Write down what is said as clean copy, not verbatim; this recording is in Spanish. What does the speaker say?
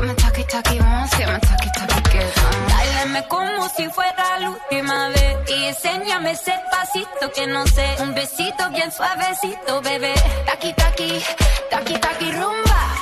taqui, vamos a hacerme taqui, taqui, que dáleme como si fuera la última vez y enséñame ese pasito que no sé. Un besito bien suavecito, bebé. Taqui, taqui, taqui, taqui, rumba.